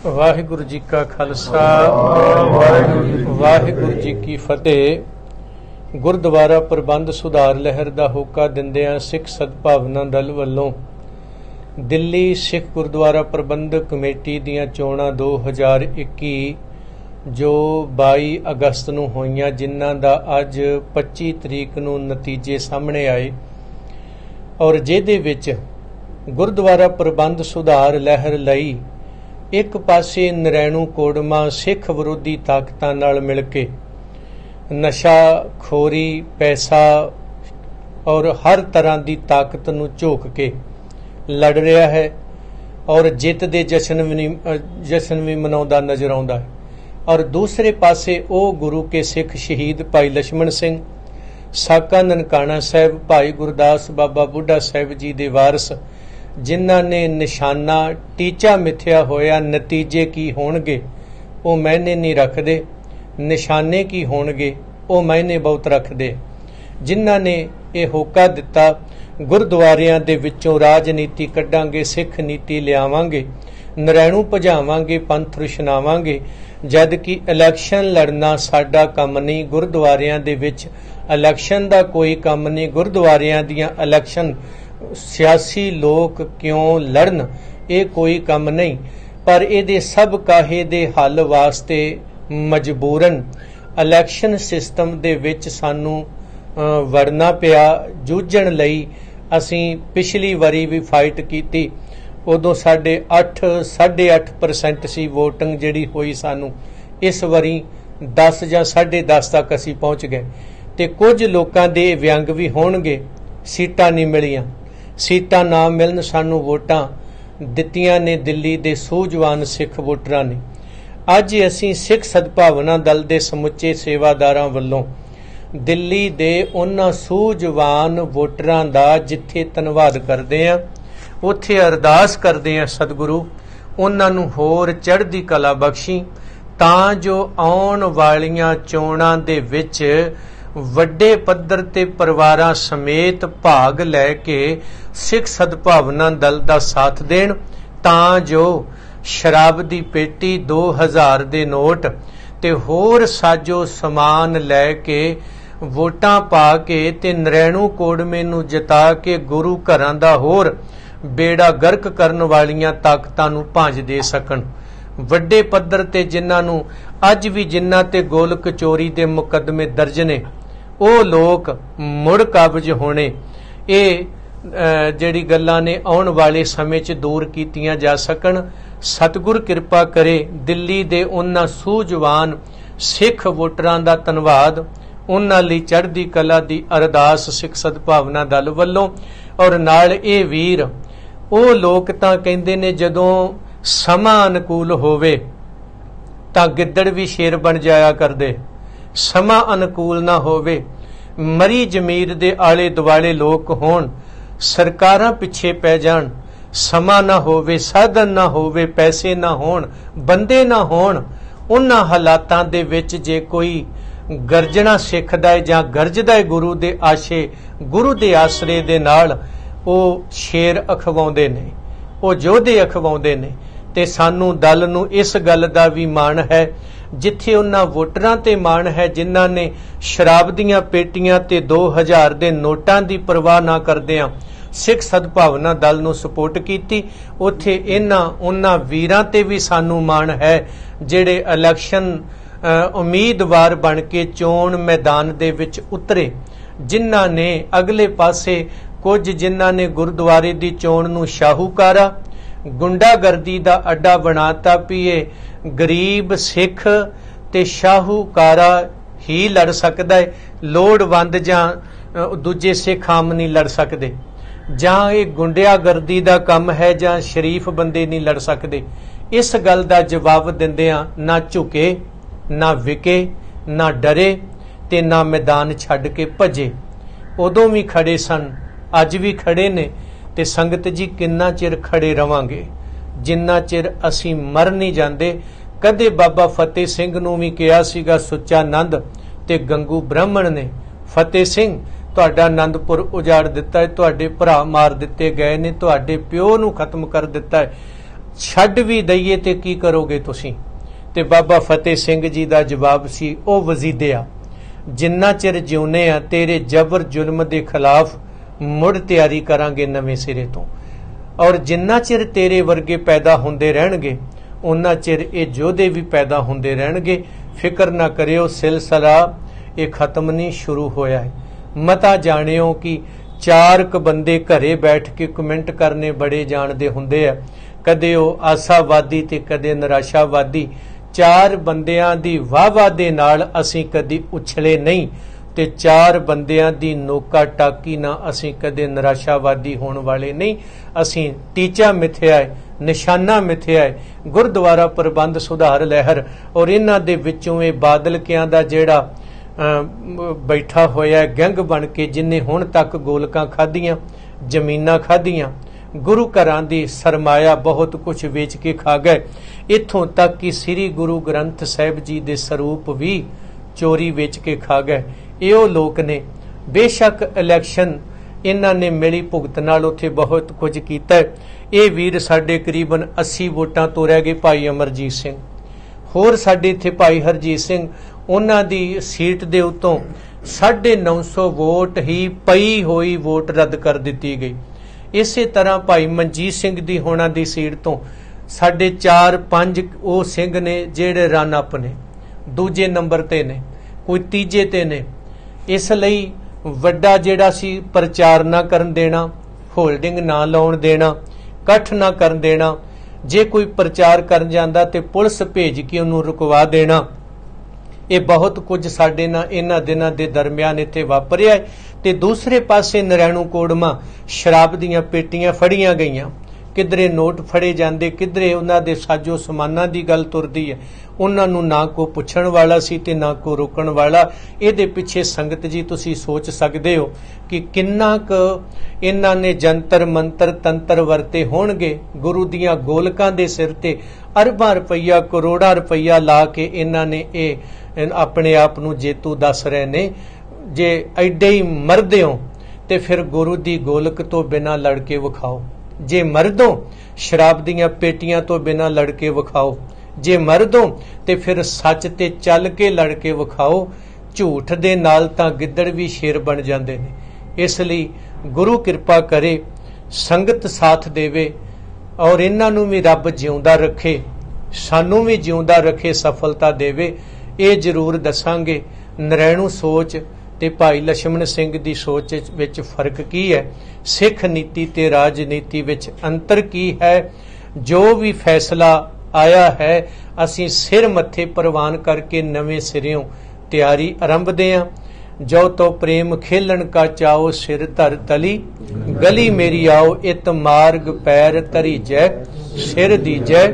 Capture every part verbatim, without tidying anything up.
वाहिगुरु जी का खालसा वाहिगुरु जी की फतेह। गुरुद्वारा प्रबंध सुधार लहर दा होका दिंदियां सिख सद्भावना दल वल्लों दिल्ली सिख गुरुद्वारा प्रबंधक कमेटी दीयां चोणां दो हज़ार इक्की जो बाई अगस्त नूं होईयां, जिन्हां दा अज पच्ची तरीक नूं नतीजे सामने आए और जिहदे विच गुरुद्वारा प्रबंध सुधार लहर लई एक पासे नरैणू कोड़मा सिख विरोधी ताकतां नाल मिल के नशा खोरी पैसा और हर तरह की ताकत नूं झोक के लड़ रहा है और जित दे जश्न भी जश्न भी मनाउंदा नजर आउंदा है। और दूसरे पासे ओ गुरु के सिख शहीद भाई लक्ष्मण सिंह, साका ननकाना साहब, भाई गुरदास बाबा बुढ़ा साहब जी दे वारस, जिन्हां ने निशाना टीचा मिथ्या होया, नतीजे की होणगे वो मायने नहीं रखदे, निशाने की होणगे वो मायने बहुत रखदे। जिन्हां ने ये होका दिता गुरुद्वारियां दे विचों राजनीति कड्डांगे, सिख नीति लियावांगे, नरैणू भजावांगे, पंथ रुशनावांगे, जद कि इलैक्शन लड़ना साडा काम नहीं। गुरुद्वारियां दे विच इलैक्शन दा कोई काम नहीं। गुरुद्वारियां दियां इलैक्शन सियासी लोग क्यों लड़न, ये कोई काम नहीं। पर इहदे सब काहे दे हल वास्ते मजबूरन इलैक्शन सिस्टम दे विच सानू वड़ना पिया। जूझण लई असीं पिछली वारी भी फाइट कीती, उदों साढ़े अठ साढ़े अठ परसेंट सी वोटिंग जिहड़ी होई सानू। इस वारी दस जां साढ़े दस तक असीं पहुंच गए ते कुछ लोकां दे व्यंग भी होणगे, सीटां नहीं मिलियां। सीटां ना मिलन सानू वोटां दित्तियां ने दिल्ली दे सूझवान सिख वोटरां ने। अज असीं सिख सद्भावना दल दे समुचे सेवादारां वल्लों दिल्ली दे उन्हां सूझवान वोटरां दा जिथे धन्नवाद करदे हां, उत्थे अरदास करदे हां सतगुरु उन्हां नूं होर चढ़दी कला बख्शी, तां जो आउण वालियां चोणां दे विच ਵੱਡੇ ਪੱਧਰ ਤੇ ਪਰਿਵਾਰਾਂ ਸਮੇਤ ਭਾਗ ਲੈ ਕੇ ਸਿੱਖ ਸਦਭਾਵਨਾ ਦਲ ਦਾ ਸਾਥ ਦੇਣ, ਤਾਂ ਜੋ ਸ਼ਰਾਬ ਦੀ ਪੇਟੀ, ਦੋ ਹਜ਼ਾਰ ਦੇ ਨੋਟ ਤੇ ਹੋਰ ਸਾਜੋ ਸਮਾਨ ਲੈ ਕੇ ਵੋਟਾਂ ਪਾ ਕੇ ਤੇ ਨਰੈਣੂ ਕੋੜਮੇ ਨੂੰ ਜਿਤਾ ਕੇ ਗੁਰੂ ਘਰਾਂ ਦਾ ਹੋਰ ਬੇੜਾ ਗਰਕ ਕਰਨ ਵਾਲੀਆਂ ਤਾਕਤਾਂ ਨੂੰ ਭਾਂਜ ਦੇ ਸਕਣ। ਵੱਡੇ ਪੱਧਰ ਤੇ ਜਿਨ੍ਹਾਂ ਨੂੰ ਅੱਜ ਵੀ ਜਿਨ੍ਹਾਂ ਤੇ ਗੋਲ ਕਚੋਰੀ ਦੇ ਮੁਕੱਦਮੇ ਦਰਜ ਨੇ, ਉਹ ਲੋਕ ਮੁੜ ਕਾਬਜ ਹੋਣੇ। ਇਹ ਜਿਹੜੀ ਗੱਲਾਂ ਨੇ ਆਉਣ ਵਾਲੇ ਸਮੇਂ 'ਚ ਦੂਰ ਕੀਤੀਆਂ ਜਾ ਸਕਣ। ਸਤਿਗੁਰ ਕਿਰਪਾ ਕਰੇ। ਦਿੱਲੀ ਦੇ ਉਹਨਾਂ ਸੂਝਵਾਨ ਸਿੱਖ ਵੋਟਰਾਂ ਦਾ ਧੰਨਵਾਦ, ਉਹਨਾਂ ਲਈ ਚੜ੍ਹਦੀ ਕਲਾ ਦੀ ਅਰਦਾਸ ਸਿੱਖ ਸਦਭਾਵਨਾ ਦਲ ਵੱਲੋਂ। ਔਰ ਨਾਲ ਇਹ ਵੀਰ ਉਹ ਲੋਕ ਤਾਂ ਕਹਿੰਦੇ ਨੇ ਜਦੋਂ ਸਮਾਂ ਅਨੁਕੂਲ ਹੋਵੇ ਤਾਂ ਗਿੱਦੜ ਵੀ ਸ਼ੇਰ ਬਣ ਜਾਇਆ ਕਰਦੇ, ਸਮਾਂ ਅਨੁਕੂਲ ਨਾ ਹੋਵੇ, ਮਰੀ ਜ਼ਮੀਰ ਦੇ ਆਲੇ ਦੁਆਲੇ ਲੋਕ ਹੋਣ, ਸਰਕਾਰਾਂ ਪਿੱਛੇ ਪੈ ਜਾਣ, ਸਮਾਂ ਨਾ ਹੋਵੇ, ਸਾਧਨ ਨਾ ਹੋਵੇ, ਪੈਸੇ ਨਾ ਹੋਣ, ਬੰਦੇ ਨਾ ਹੋਣ, ਉਹਨਾਂ ਹਾਲਾਤਾਂ ਦੇ ਵਿੱਚ ਜੇ ਕੋਈ ਗਰਜਣਾ ਸਿੱਖਦਾ ਹੈ ਜਾਂ ਗਰਜਦਾ ਹੈ ਗੁਰੂ ਦੇ ਆਸ਼ੇ, ਗੁਰੂ ਦੇ ਆਸਰੇ ਦੇ ਨਾਲ, ਉਹ ਸ਼ੇਰ ਅਖਵਾਉਂਦੇ ਨੇ, ਉਹ ਯੋਧੇ ਅਖਵਾਉਂਦੇ ਨੇ। ਤੇ ਸਾਨੂੰ ਦਲ ਨੂੰ ਇਸ ਗੱਲ ਦਾ ਵੀ ਮਾਣ ਹੈ, ਜਿੱਥੇ ਉਹਨਾਂ ਵੋਟਰਾਂ ਤੇ ਮਾਣ ਹੈ ਜਿਨ੍ਹਾਂ ਨੇ ਸ਼ਰਾਬ ਦੀਆਂ ਪੇਟੀਆਂ ਤੇ ਦੋ ਹਜ਼ਾਰ ਦੇ ਨੋਟਾਂ ਦੀ ਪਰਵਾਹ ਨਾ ਕਰਦਿਆਂ ਸਿੱਖ ਸਦਭਾਵਨਾ ਦਲ ਨੂੰ ਸਪੋਰਟ ਕੀਤੀ, ਉੱਥੇ ਇਹਨਾਂ ਉਹਨਾਂ ਵੀਰਾਂ ਤੇ ਵੀ ਸਾਨੂੰ ਮਾਣ ਹੈ ਜਿਹੜੇ ਇਲੈਕਸ਼ਨ ਉਮੀਦਵਾਰ ਬਣ ਕੇ ਚੋਣ ਮੈਦਾਨ ਦੇ ਵਿੱਚ ਉਤਰੇ, ਜਿਨ੍ਹਾਂ ਨੇ ਅਗਲੇ ਪਾਸੇ ਕੁਝ ਜਿਨ੍ਹਾਂ ਨੇ ਗੁਰਦੁਆਰੇ ਦੀ ਚੋਣ ਨੂੰ ਸ਼ਾਹੂਕਾਰਾ, ਗੁੰਡਾਗਰਦੀ ਦਾ ਅੱਡਾ ਬਣਾਤਾ। ਪੀਏ ਗਰੀਬ ਸਿੱਖ ਤੇ ਸ਼ਾਹੂਕਾਰਾ ਹੀ ਲੜ ਸਕਦਾ ਹੈ, ਲੋੜਵੰਦ ਜਾਂ ਦੂਜੇ ਸਿੱਖ ਆਮ ਨਹੀਂ ਲੜ ਸਕਦੇ। ਜਾਂ ਇਹ ਗੁੰਡਾਗਰਦੀ ਦਾ ਕੰਮ ਹੈ ਜਾਂ ਸ਼ਰੀਫ ਬੰਦੇ ਨਹੀਂ ਲੜ ਸਕਦੇ। ਇਸ ਗੱਲ ਦਾ ਜਵਾਬ ਦਿੰਦਿਆਂ ਨਾ ਝੁਕੇ, ਨਾ ਵਿਕੇ, ਨਾ ਡਰੇ ਤੇ ਨਾ ਮੈਦਾਨ ਛੱਡ ਕੇ ਭੱਜੇ। ਉਦੋਂ ਵੀ ਖੜੇ ਸਨ, ਅੱਜ ਵੀ ਖੜੇ ਨੇ। ਤੇ ਸੰਗਤ ਜੀ ਕਿੰਨਾ ਚਿਰ ਖੜੇ ਰਵਾਂਗੇ? ਜਿੰਨਾ ਚਿਰ ਅਸੀਂ ਮਰ ਨਹੀਂ ਜਾਂਦੇ। ਕਦੇ ਬਾਬਾ ਫਤਿਹ ਸਿੰਘ ਨੂੰ ਵੀ ਕਿਹਾ ਸੀਗਾ ਸੁੱਚਾ ਨੰਦ ਤੇ ਗੰਗੂ ਬ੍ਰਾਹਮਣ ਨੇ, ਫਤਿਹ ਸਿੰਘ ਤੁਹਾਡਾ ਆਨੰਦਪੁਰ ਉਜਾੜ ਦਿੱਤਾ ਹੈ, ਤੁਹਾਡੇ ਭਰਾ ਮਾਰ ਦਿੱਤੇ ਗਏ ਨੇ, ਤੁਹਾਡੇ ਪਿਓ ਨੂੰ ਖਤਮ ਕਰ ਦਿੱਤਾ ਹੈ। छड्ड भी दईए ते की करोगे तुसीं? ते बाबा फतेह सिंह जी का जवाब सी, ओ वजीदिया, जिन्ना चिर जिउने आ तेरे जबर जुल्म के खिलाफ मुड़ तैयारी करांगे नवें सिरे तो, और जिन्ना चिर तेरे वर्गे पैदा होंदे रहणगे उन्ना चिर ये जोधे भी पैदा होंदे रहणगे। फिक्र ना करियो, सिलसिला ये खत्म नहीं, शुरू होया है। मता जानियो कि चार क बंदे घरे बैठ के कमेंट करने बड़े जानते हुंदे आ, कदे वो आशावादी ते कदे निराशावादी। चार बंदियां दी वाह-वाह दे नाल असीं कदी उछले नहीं, ते चार बंदियां दी नोका टाकी ना असीं कदे निराशावादी होने वाले नहीं। असीं टीचा मिथ्या है, निशाना मिथ्या है। गुरुद्वारा प्रबंध सुधार लहर और इन्हां दे विचों ये बादलकियां दा जेड़ा बैठा होया गैंग बन के, जिन्हें हुण तक गोलकां खाधियां, जमीनां खाधियां, गुरु घरां दी सरमाया बहुत कुछ वेच के खा गए, इत्थों तक कि श्री गुरु ग्रंथ साहिब जी दे स्वरूप भी चोरी वेच के खा गए। ये लोग ने बेशक इलैक्शन इन्हां ने मिली भुगत नाल उत्थे बहुत कुछ कीता है। ये वीर साडे करीबन अस्सी वोटां तो रह गए भाई अमरजीत सिंह, होर साडे इत्थे भाई हरजीत सिंह, उन्हां दी सीट दे उत्तों साढ़े नौ सौ वोट ही पई होई वोट रद्द कर दी गई। इसे तरह भाई मनजीत सिंह दी होना दी सीट तो साढ़े चार पांच वो सिंह ने जेड़े रन अप ने, दूजे नंबर ते ने, कोई तीजे ते ने। इसलिए वड्डा जेड़ा सी प्रचार ना करन देना, होल्डिंग ना लाउण देना, कट्ठ ना करन देना। जे कोई प्रचार कर जांदा ते पुलिस भेज के उन्होंने रुकवा देना। ये बहुत कुछ साडे नाल इन्हां दिनां दे दरमियान इत्थे वापरिया है। ते दूसरे पासे नरैणू कोड़मा शराब दीयां पेटियां फड़ियां गईयां, किधरे नोट फड़े जांदे, किधरे उन्हां दे साजो समाना दी गल तुरदी है। उन्हां नूं ना को पुछण वाला सी ते ना को रोकण वाला। इहदे पिछे संगत जी तुसीं सोच सकदे हो कि किन्ना क इन्हां ने जंतर मंतर तंत्र वरते होणगे। गुरु दीयां गोलकां दे सिर ते अरबां रुपईया करोड़ां रुपईया ला के इन्हां ने ये अपने आप नूं जेतू दस रहे ने। जे एडे ही मरदे हो ते फिर गुरु दी गोलक तो बिना लड़के विखाओ। जे मर्दों शराब दीयां पेटियां तो बिना लड़के विखाओ। जे मर्दों ते फिर सच ते चल के लड़के विखाओ। झूठ दे नाल तां गिद्दड़ भी शेर बन जांदे ने। इसलिए गुरु कृपा करे, संगत साथ देवे और इन्हां नूं भी रब जिउंदा रखे, सानू भी जिउंदा रखे, सफलता देवे। ये जरूर दसांगे नरैणू सोच ते भाई लक्ष्मण सिंह दी सोच विच फर्क की है, सिख नीति ते राजनीति विच अंतर की है। जो भी फैसला आया है असीं सिर मत्थे प्रवान करके नवें सिरों तैयारी आरंभदे हां। जो तो प्रेम खेलन का चाओ सिर धर तली, गली मेरी आओ इत मार्ग पैर धरी जै, सिर दीजै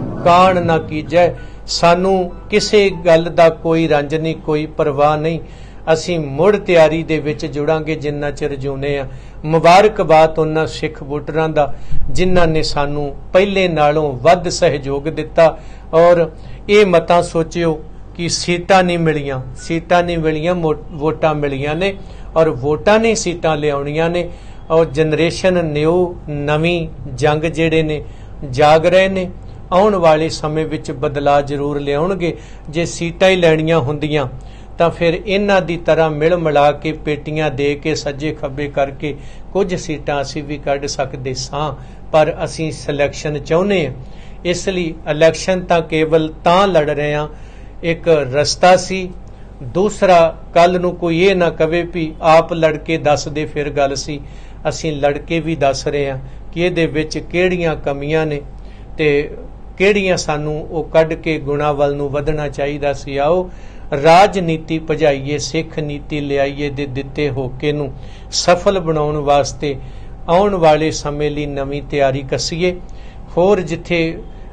कान ना कीजै। सानू किसी गल दा कोई रंज नहीं, कोई परवाह नहीं। असीं मुड़ तैयारी दे विच जुड़ांगे जिन्ना चिर जिउने आ। मुबारकबाद उन्हां सिख वोटरां दा जिन्हां ने सानू पहले नालों वध सहयोग दिता। और ये मतां सोचियो कि सीटां नहीं मिलियां, सीटां नहीं मिलियां, वोटां मिलियां ने और वोटां ने सीटां लियाउणियां ने। और जनरेशन न्यू नवीं जंग जेड़े ने जाग रहे ने। आउण वाले समय विच बदलाव जरूर लियाउणगे। जे सीटां ही लैणियां हुंदियां तां फिर इन्हां दी तरह मिल मिला के पेटियां दे के सज्जे खब्बे करके कुछ सीटां असीं भी कढ सकदे सां, पर असीं सिलैक्शन चाहुंदे हां। इसलिए इलैक्शन तां केवल तां लड़ रहे हां, एक रस्ता सी। दूसरा कल नूं कोई ये ना कवे भी आप लड़के दस दे फिर गल सी। असीं लड़के भी दस रहे हां कि इहदे विच किहड़ियां कमियां ने ते किहड़ियां सानू वो कढ के गुणा वल नूं वधना चाहीदा सी। आओ राजनीति भजाइए, सिख नीति लियाइए दे दिते होके नूं सफल बनाउण वास्ते आउण वाले समय लई नवीं तैयारी कसीए। होर जिथे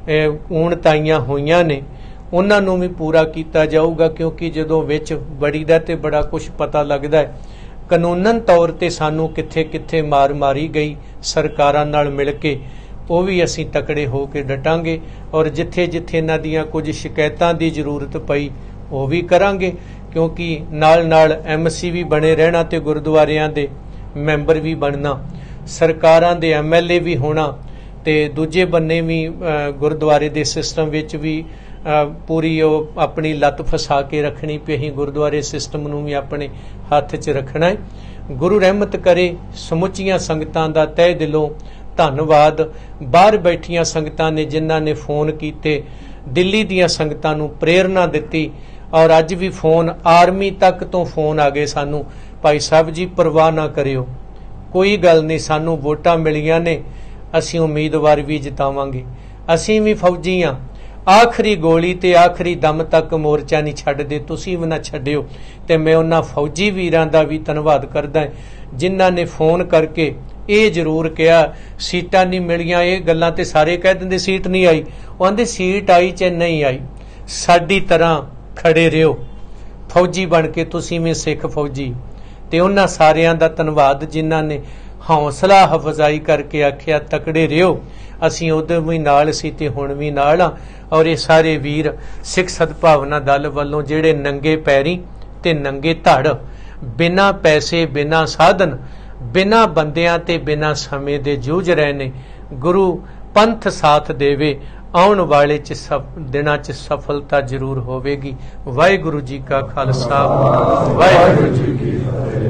ऊणताइयां होईयां ने उन्हां नूं भी पूरा कीता जाऊगा, क्योंकि जदों विच बड़ी दा ते बड़ा कुछ पता लगदा है। कानूनन तौर ते सानू किथे किथे मार मारी गई सरकारां नाल मिल के, वो भी असीं तकड़े हो के डटांगे। और जिथे जिथे इन्हां दीयां कुछ शिकायतां दी जरूरत पई वो भी करांगे, क्योंकि नाल नाल एम सी भी बने रहना ते गुरुद्वारियां दे मैंबर भी बनना, सरकारां दे एम एल ए भी होना, ਤੇ ਦੂਜੇ ਬੰਨੇ ਵੀ ਗੁਰਦੁਆਰੇ ਦੇ ਸਿਸਟਮ ਵਿੱਚ ਵੀ ਪੂਰੀ ਉਹ ਆਪਣੀ ਲੱਤ ਫਸਾ ਕੇ ਰੱਖਣੀ ਪਈ। ਅਸੀਂ ਗੁਰਦੁਆਰੇ ਸਿਸਟਮ ਨੂੰ ਵੀ ਆਪਣੇ ਹੱਥ 'ਚ ਰੱਖਣਾ ਹੈ। ਗੁਰੂ ਰਹਿਮਤ ਕਰੇ। ਸਮੁੱਚੀਆਂ ਸੰਗਤਾਂ ਦਾ ਤਹਿ ਦਿਲੋਂ ਧੰਨਵਾਦ। ਬਾਹਰ ਬੈਠੀਆਂ ਸੰਗਤਾਂ ਨੇ ਜਿਨ੍ਹਾਂ ਨੇ ਫੋਨ ਕੀਤੇ, ਦਿੱਲੀ ਦੀਆਂ ਸੰਗਤਾਂ ਨੂੰ ਪ੍ਰੇਰਨਾ ਦਿੱਤੀ, ਔਰ ਅੱਜ ਵੀ ਫੋਨ ਆਰਮੀ ਤੱਕ ਤੋਂ ਫੋਨ ਆ ਗਏ ਸਾਨੂੰ, ਭਾਈ ਸਾਹਿਬ ਜੀ ਪਰਵਾਹ ਨਾ ਕਰਿਓ, ਕੋਈ ਗੱਲ ਨਹੀਂ, ਸਾਨੂੰ ਵੋਟਾਂ ਮਿਲੀਆਂ ਨੇ, ਅਸੀਂ ਉਮੀਦਵਾਰ ਵੀ ਜਿਤਾਵਾਂਗੇ, ਅਸੀਂ ਵੀ ਫੌਜੀ ਹਾਂ, ਆਖਰੀ ਗੋਲੀ ਤੇ ਆਖਰੀ ਦਮ ਤੱਕ ਮੋਰਚਾ ਨਹੀਂ ਛੱਡਦੇ, ਤੁਸੀਂ ਵੀ ਨਾ ਛੱਡਿਓ। ਤੇ ਮੈਂ ਉਹਨਾਂ ਫੌਜੀ ਵੀਰਾਂ ਦਾ ਵੀ ਧੰਨਵਾਦ ਕਰਦਾ ਜਿਨ੍ਹਾਂ ਨੇ ਫੋਨ ਕਰਕੇ ਇਹ ਜ਼ਰੂਰ ਕਿਹਾ ਸੀਟਾਂ ਨਹੀਂ ਮਿਲੀਆਂ। ਇਹ ਗੱਲਾਂ ਤੇ ਸਾਰੇ ਕਹਿ ਦਿੰਦੇ ਸੀਟ ਨਹੀਂ ਆਈ, ਉਹ ਆਂਦੇ ਸੀਟ ਆਈ ਚਾਹੇ ਨਹੀਂ ਆਈ, ਸਾਡੀ ਤਰ੍ਹਾਂ ਖੜੇ ਰਿਓ ਫੌਜੀ ਬਣ ਕੇ, ਤੁਸੀਂ ਵੀ ਸਿੱਖ ਫੌਜੀ। ਤੇ ਉਹਨਾਂ ਸਾਰਿਆਂ ਦਾ ਧੰਨਵਾਦ ਜਿਨ੍ਹਾਂ ਨੇ ਹੌਸਲਾ ਅਫਜ਼ਾਈ ਕਰਕੇ ਆਖਿਆ ਤਕੜੇ ਰਿਓ। ਅਸੀਂ ਉਦੋਂ ਵੀ ਨਾਲ ਸੀ ਤੇ ਹੁਣ ਵੀ ਨਾਲ ਆ। ਔਰ ਇਹ ਸਾਰੇ ਵੀਰ ਸਿੱਖ ਸਦਭਾਵਨਾ ਦਲ ਵੱਲੋਂ ਜਿਹੜੇ ਨੰਗੇ ਪੈਰੀ ਤੇ ਨੰਗੇ ਧੜ, ਬਿਨਾਂ ਪੈਸੇ, ਬਿਨਾਂ ਸਾਧਨ, ਬਿਨਾਂ ਬੰਦਿਆਂ ਤੇ ਬਿਨਾਂ ਸਮੇਂ ਦੇ ਜੂਝ ਰਹੇ ਨੇ, ਗੁਰੂ ਪੰਥ ਸਾਥ ਦੇਵੇ। ਆਉਣ ਵਾਲੇ ਚ ਦਿਨਾਂ ਚ ਸਫਲਤਾ ਜ਼ਰੂਰ ਹੋਵੇਗੀ। ਵਾਹਿਗੁਰੂ ਜੀ ਕਾ ਖਾਲਸਾ, ਵਾਹਿਗੁਰੂ ਜੀ ਕੀ ਫਤਿਹ।